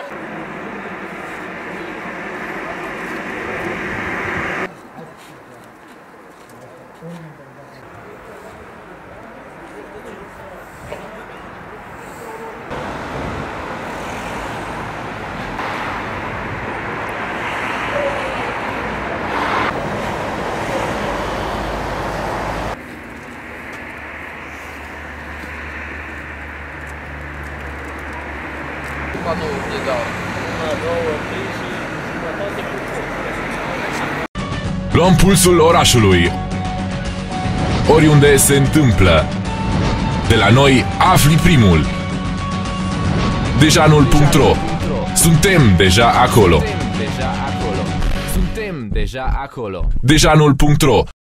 Luăm pulsul orașului. Oriunde se întâmplă. De la noi afli primul. Dejanul.ro. Suntem deja acolo. Dejanul.ro.